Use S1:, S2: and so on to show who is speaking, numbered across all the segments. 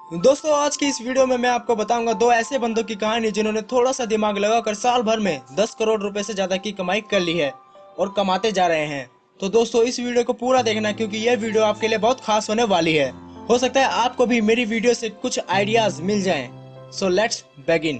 S1: दोस्तों, आज की इस वीडियो में मैं आपको बताऊंगा दो ऐसे बंदों की कहानी जिन्होंने थोड़ा सा दिमाग लगाकर साल भर में 10 करोड़ रुपए से ज्यादा की कमाई कर ली है और कमाते जा रहे हैं। तो दोस्तों, इस वीडियो को पूरा देखना क्योंकि यह वीडियो आपके लिए बहुत खास होने वाली है। हो सकता है आपको भी मेरी वीडियो से कुछ आइडियाज मिल जाएं। So let's begin.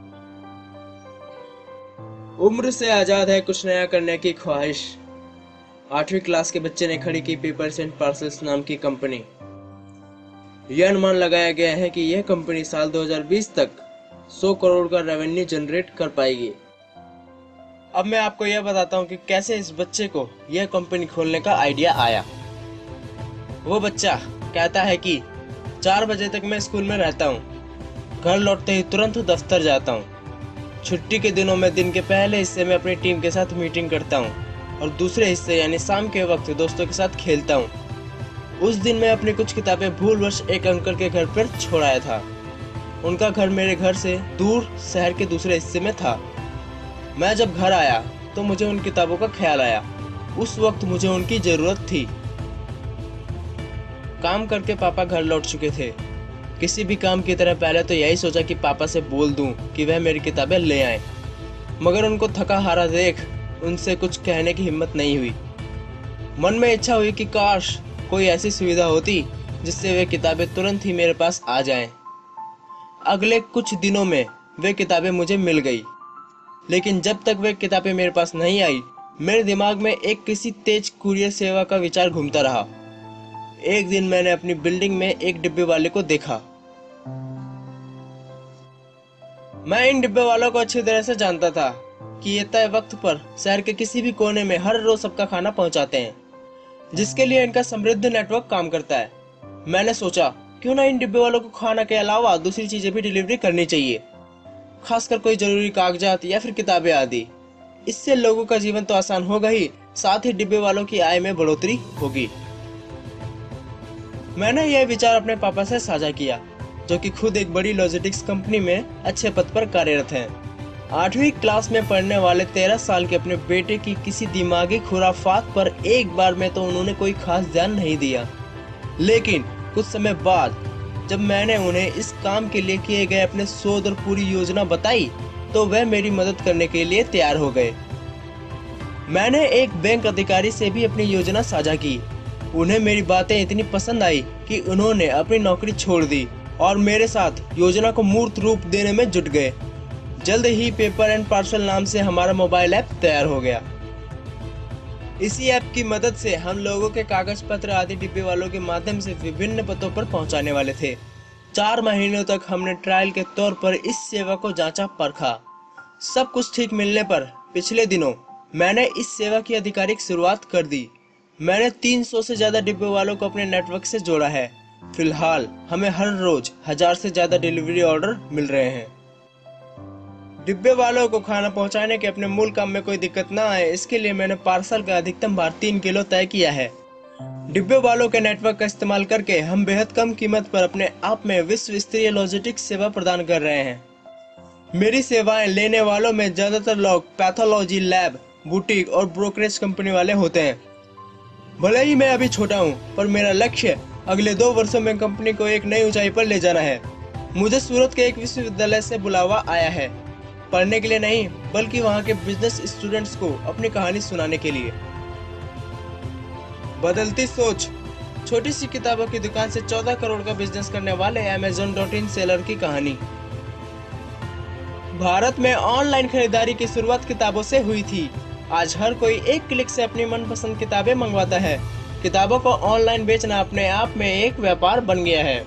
S1: उम्र से आजाद है कुछ नया करने की ख्वाहिश। 8वीं क्लास के बच्चे ने खड़ी की पेपर्स एंड पार्सल्स नाम की कंपनी। यह अनुमान लगाया गया है कि यह कंपनी साल 2020 तक 100 करोड़ का रेवेन्यू जनरेट कर पाएगी। अब मैं आपको यह बताता हूँ कि कैसे इस बच्चे को यह कंपनी खोलने का आइडिया आया। वो बच्चा कहता है कि 4 बजे तक मैं स्कूल में रहता हूँ, घर लौटते ही तुरंत दफ्तर जाता हूँ। छुट्टी के दिनों में दिन के पहले हिस्से में अपनी टीम के साथ मीटिंग करता हूँ और दूसरे हिस्से यानी शाम के वक्त दोस्तों के साथ खेलता हूँ। उस दिन मैं अपनी कुछ किताबें भूलवश एक अंकल के घर पर छोड़ आया था। उनका घर मेरे घर से दूर शहर के दूसरे हिस्से में था। मैं जब घर आया तो मुझे उन किताबों का ख्याल आया। उस वक्त मुझे उनकी जरूरत थी। काम करके पापा घर लौट चुके थे। किसी भी काम की तरह पहले तो यही सोचा कि पापा से बोल दूं कि वह मेरी किताबें ले आए, मगर उनको थका हारा देख उनसे कुछ कहने की हिम्मत नहीं हुई। मन में इच्छा हुई कि काश कोई ऐसी सुविधा होती जिससे वे किताबें तुरंत ही मेरे पास आ जाएं। अगले कुछ दिनों में वे किताबें मुझे मिल गई, लेकिन जब तक वे किताबें मेरे पास नहीं आई मेरे दिमाग में एक किसी तेज कुरियर सेवा का विचार घूमता रहा। एक दिन मैंने अपनी बिल्डिंग में एक डिब्बे वाले को देखा। मैं इन डिब्बे वालों को अच्छी तरह से जानता था कि ये तय वक्त पर शहर के किसी भी कोने में हर रोज सबका खाना पहुंचाते हैं, जिसके लिए इनका समृद्ध नेटवर्क काम करता है। मैंने सोचा क्यों ना इन डिब्बे वालों को खाना के अलावा दूसरी चीजें भी डिलीवरी करनी चाहिए, खासकर कोई जरूरी कागजात या फिर किताबें आदि। इससे लोगों का जीवन तो आसान होगा ही, साथ ही डिब्बे वालों की आय में बढ़ोतरी होगी। मैंने यह विचार अपने पापा से साझा किया, जो कि खुद एक बड़ी लॉजिस्टिक्स कंपनी में अच्छे पद पर कार्यरत हैं। 8वीं क्लास में पढ़ने वाले 13 साल के अपने बेटे की किसी दिमागी खुराफात पर एक बार में तो उन्होंने कोई खास ध्यान नहीं दिया, लेकिन कुछ समय बाद जब मैंने उन्हें इस काम के लिए किए गए अपने शोध और पूरी योजना बताई तो वह मेरी मदद करने के लिए तैयार हो गए। मैंने एक बैंक अधिकारी से भी अपनी योजना साझा की। उन्हें मेरी बातें इतनी पसंद आई कि उन्होंने अपनी नौकरी छोड़ दी और मेरे साथ योजना को मूर्त रूप देने में जुट गए। जल्द ही पेपर एंड पार्सल नाम से हमारा मोबाइल ऐप तैयार हो गया। इसी ऐप की मदद से हम लोगों के कागज पत्र आदि डिब्बे वालों के माध्यम से विभिन्न पतों पर पहुंचाने वाले थे। 4 महीनों तक हमने ट्रायल के तौर पर इस सेवा को जांचा परखा। सब कुछ ठीक मिलने पर पिछले दिनों मैंने इस सेवा की आधिकारिक शुरुआत कर दी। मैंने 300 से ज्यादा डिब्बे वालों को अपने नेटवर्क से जोड़ा है। फिलहाल हमें हर रोज 1000 से ज्यादा डिलीवरी ऑर्डर मिल रहे हैं। डिब्बे वालों को खाना पहुंचाने के अपने मूल काम में कोई दिक्कत ना आए, इसके लिए मैंने पार्सल का अधिकतम भार 3 किलो तय किया है। डिब्बे वालों के नेटवर्क का इस्तेमाल करके हम बेहद कम कीमत पर अपने आप में विश्व स्तरीय लॉजिस्टिक्स सेवा प्रदान कर रहे हैं। मेरी सेवाएं लेने वालों में ज्यादातर लोग पैथोलॉजी लैब, बुटीक और ब्रोकरेज कंपनी वाले होते हैं। भले ही मैं अभी छोटा हूँ, पर मेरा लक्ष्य अगले 2 वर्षों में कंपनी को एक नई ऊंचाई पर ले जाना है। मुझे सूरत के एक विश्वविद्यालय से बुलावा आया है, पढ़ने के लिए नहीं बल्कि वहाँ के बिजनेस स्टूडेंट्स को अपनी कहानी सुनाने के लिए। बदलती सोच। छोटी सी किताबों की दुकान से 14 करोड़ का बिजनेस करने वाले Amazon.in सेलर की कहानी। भारत में ऑनलाइन खरीदारी की शुरुआत किताबों से हुई थी। आज हर कोई एक क्लिक से अपनी मनपसंद किताबें मंगवाता है। किताबों को ऑनलाइन बेचना अपने आप में एक व्यापार बन गया है।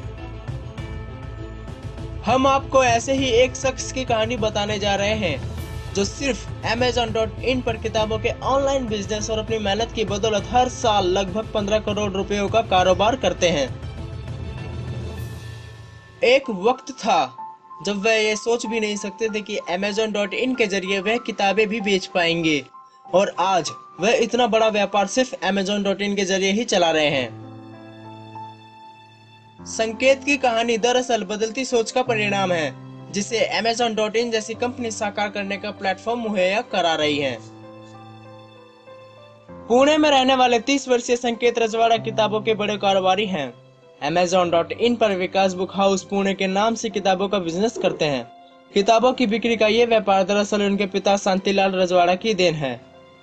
S1: हम आपको ऐसे ही एक शख्स की कहानी बताने जा रहे हैं जो सिर्फ Amazon.in पर किताबों के ऑनलाइन बिजनेस और अपनी मेहनत की बदौलत हर साल लगभग 15 करोड़ रुपयों का कारोबार करते हैं। एक वक्त था जब वह ये सोच भी नहीं सकते थे कि Amazon.in के जरिए वह किताबें भी बेच पाएंगे, और आज वह इतना बड़ा व्यापार सिर्फ Amazon.in के जरिए ही चला रहे हैं। संकेत की कहानी दरअसल बदलती सोच का परिणाम है, जिसे Amazon.in जैसी कंपनी साकार करने का प्लेटफॉर्म मुहैया करा रही है। पुणे में रहने वाले 30 वर्षीय संकेत रजवाड़ा किताबों के बड़े कारोबारी हैं। Amazon.in पर विकास बुक हाउस पुणे के नाम से किताबों का बिजनेस करते हैं। किताबों की बिक्री का ये व्यापार दरअसल उनके पिता शांतिलाल रजवाड़ा की देन है।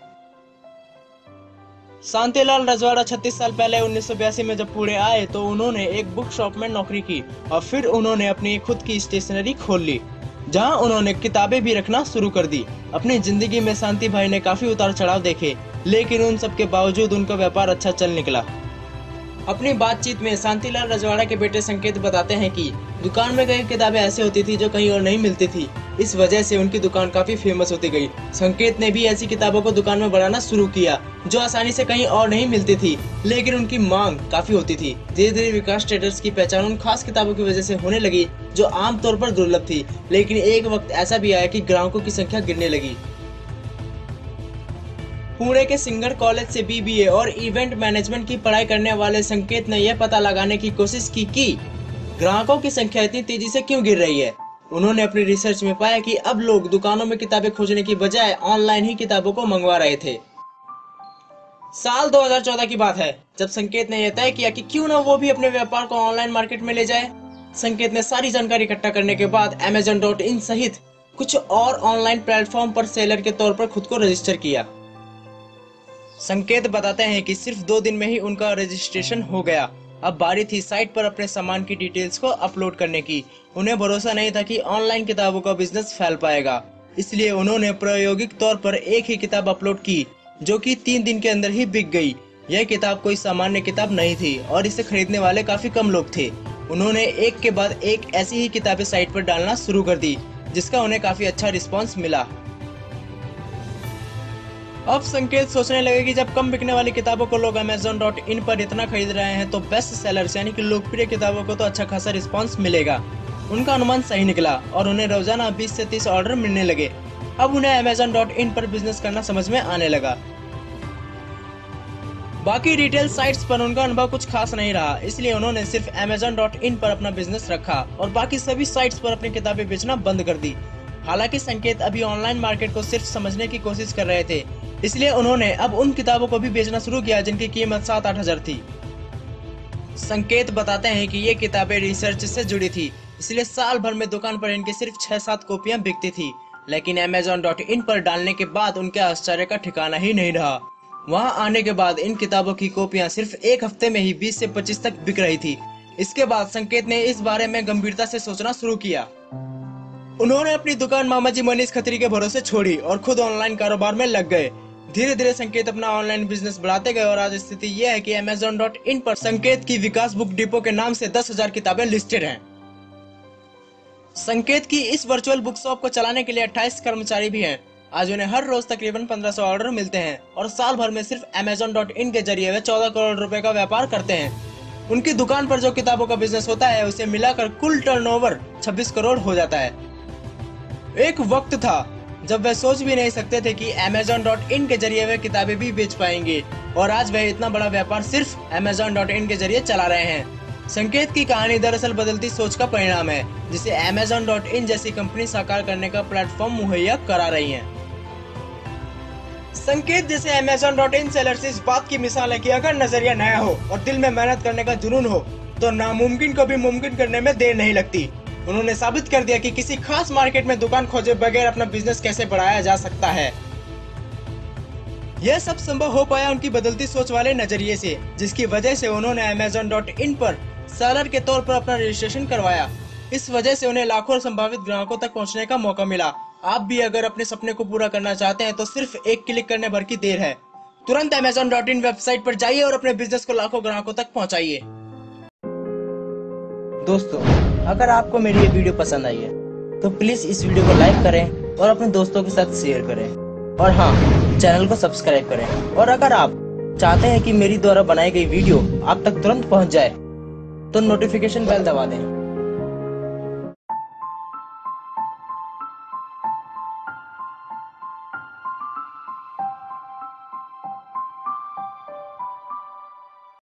S1: शांतिलाल रजवाड़ा 36 साल पहले 1982 में जब पुणे आए तो उन्होंने एक बुक शॉप में नौकरी की और फिर उन्होंने अपनी खुद की स्टेशनरी खोल ली, जहां उन्होंने किताबें भी रखना शुरू कर दी। अपनी जिंदगी में शांति भाई ने काफी उतार चढ़ाव देखे, लेकिन उन सब के बावजूद उनका व्यापार अच्छा चल निकला। अपनी बातचीत में शांतिलाल रजवाड़ा के बेटे संकेत बताते हैं कि दुकान में कई किताबें ऐसी होती थी जो कहीं और नहीं मिलती थी। इस वजह से उनकी दुकान काफी फेमस होती गई। संकेत ने भी ऐसी किताबों को दुकान में बढ़ाना शुरू किया जो आसानी से कहीं और नहीं मिलती थी, लेकिन उनकी मांग काफी होती थी। धीरे धीरे विकास ट्रेडर्स की पहचान उन खास किताबों की वजह से होने लगी जो आमतौर पर दुर्लभ थी, लेकिन एक वक्त ऐसा भी आया कि ग्राहकों की संख्या गिरने लगी। पुणे के सिंगर कॉलेज से बीबीए और इवेंट मैनेजमेंट की पढ़ाई करने वाले संकेत ने यह पता लगाने की कोशिश की कि ग्राहकों की संख्या इतनी तेजी से क्यों गिर रही है। उन्होंने अपनी रिसर्च में पाया कि अब लोग दुकानों में किताबें खोजने की बजाय ऑनलाइन ही किताबों को मंगवा रहे थे। साल 2014 की बात है जब संकेत ने यह तय किया कि क्यों ना वो भी अपने व्यापार को ऑनलाइन मार्केट में ले जाए। संकेत ने सारी जानकारी इकट्ठा करने के बाद Amazon.in सहित कुछ और ऑनलाइन प्लेटफॉर्म पर सेलर के तौर पर खुद को रजिस्टर किया। संकेत बताते हैं कि सिर्फ 2 दिन में ही उनका रजिस्ट्रेशन हो गया। अब बारी थी साइट पर अपने सामान की डिटेल्स को अपलोड करने की। उन्हें भरोसा नहीं था कि ऑनलाइन किताबों का बिजनेस फैल पाएगा, इसलिए उन्होंने प्रायोगिक तौर पर एक ही किताब अपलोड की जो कि 3 दिन के अंदर ही बिक गई। यह किताब कोई सामान्य किताब नहीं थी और इसे खरीदने वाले काफी कम लोग थे। उन्होंने एक के बाद एक ऐसी ही किताबें साइट पर डालना शुरू कर दी, जिसका उन्हें काफी अच्छा रिस्पॉन्स मिला। अब संकेत सोचने लगे कि जब कम बिकने वाली किताबों को लोग Amazon.in पर इतना खरीद रहे हैं तो बेस्ट सेलर्स यानी कि लोकप्रिय किताबों को तो अच्छा खासा रिस्पांस मिलेगा। उनका अनुमान सही निकला और उन्हें रोजाना 20 से 30 ऑर्डर मिलने लगे। अब उन्हें Amazon.in पर बिजनेस करना समझ में आने लगा। बाकी रिटेल साइट्स पर उनका अनुभव कुछ खास नहीं रहा, इसलिए उन्होंने सिर्फ Amazon.in पर अपना बिजनेस रखा और बाकी सभी साइट्स पर अपनी किताबें बेचना बंद कर दी। हालांकि संकेत अभी ऑनलाइन मार्केट को सिर्फ समझने की कोशिश कर रहे थे, इसलिए उन्होंने अब उन किताबों को भी बेचना शुरू किया जिनकी कीमत 7-8 हजार थी। संकेत बताते हैं कि ये किताबें रिसर्च से जुड़ी थी, इसलिए साल भर में दुकान पर इनकी सिर्फ 6-7 कॉपियां बिकती थी, लेकिन Amazon.in पर डालने के बाद उनके आश्चर्य का ठिकाना ही नहीं रहा। वहां आने के बाद इन किताबों की कॉपियां सिर्फ एक हफ्ते में ही 20 से 25 तक बिक रही थी। इसके बाद संकेत ने इस बारे में गंभीरता से सोचना शुरू किया। उन्होंने अपनी दुकान मामाजी मनीष खत्री के भरोसे छोड़ी और खुद ऑनलाइन कारोबार में लग गए। धीरे धीरे संकेत अपना ऑनलाइन बिजनेस बढ़ाते गए और आज स्थिति यह है कि Amazon.in पर संकेत की विकास बुक डिपो के नाम से 10,000 किताबें लिस्टेड हैं। संकेत की इस वर्चुअल बुक शॉप को चलाने के लिए 28 कर्मचारी भी हैं। आज उन्हें हर रोज तकरीबन 1500 ऑर्डर मिलते हैं और साल भर में सिर्फ Amazon.in के जरिए वे 14 करोड़ रुपए का व्यापार करते हैं। उनकी दुकान पर जो किताबों का बिजनेस होता है उसे मिलाकर कुल टर्नओवर 26 करोड़ हो जाता है। एक वक्त था जब वे सोच भी नहीं सकते थे कि Amazon.in के जरिए वे किताबें भी बेच पाएंगे, और आज वे इतना बड़ा व्यापार सिर्फ Amazon.in के जरिए चला रहे हैं। संकेत की कहानी दरअसल बदलती सोच का परिणाम है, जिसे Amazon.in जैसी कंपनी साकार करने का प्लेटफॉर्म मुहैया करा रही है। संकेत जैसे Amazon.in सेलर्स इस बात की मिसाल है कि अगर नजरिया नया हो और दिल में मेहनत करने का जुनून हो तो नामुमकिन को भी मुमकिन करने में देर नहीं लगती। उन्होंने साबित कर दिया कि किसी खास मार्केट में दुकान खोजे बगैर अपना बिजनेस कैसे बढ़ाया जा सकता है। यह सब संभव हो पाया उनकी बदलती सोच वाले नजरिए से, जिसकी वजह से उन्होंने Amazon.in पर सेलर के तौर पर अपना रजिस्ट्रेशन करवाया। इस वजह से उन्हें लाखों संभावित ग्राहकों तक पहुंचने का मौका मिला। आप भी अगर अपने सपने को पूरा करना चाहते हैं तो सिर्फ एक क्लिक करने भर की देर है। तुरंत Amazon.in वेबसाइट पर जाइए और अपने बिजनेस को लाखों ग्राहकों तक पहुंचाइए। दोस्तों, अगर आपको मेरी ये वीडियो पसंद आई है तो प्लीज इस वीडियो को लाइक करें और अपने दोस्तों के साथ शेयर करें, और हाँ, चैनल को सब्सक्राइब करें। और अगर आप चाहते हैं कि मेरी द्वारा बनाई गई वीडियो आप तक तुरंत पहुंच जाए तो नोटिफिकेशन बेल दबा दें।